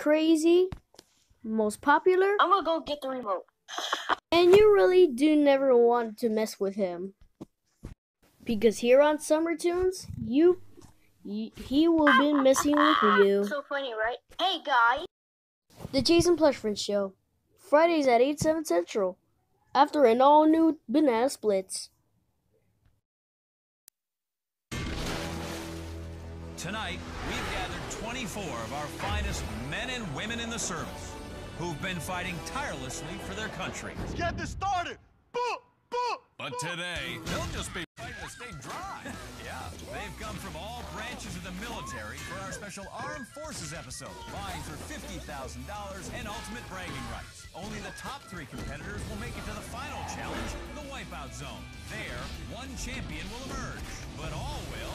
crazy, most popular, I'm gonna go get the remote. and you really do never want to mess with him. Because here on Summertoons, he will be messing with you. So funny, right? Hey, guys. The Jason Plush Friends Show, Fridays at 8, 7 Central, after an all-new Banana Splits. Tonight, we've gathered 24 of our finest men and women in the service who've been fighting tirelessly for their country. Let's get this started! Boo! Boo! But today, they'll just be fighting to stay dry. Yeah, they've come from all branches of the military for our special Armed Forces episode. Vying for $50,000 and ultimate bragging rights. Only the top 3 competitors will make it to the final challenge, the Wipeout Zone. There, one champion will emerge, but all will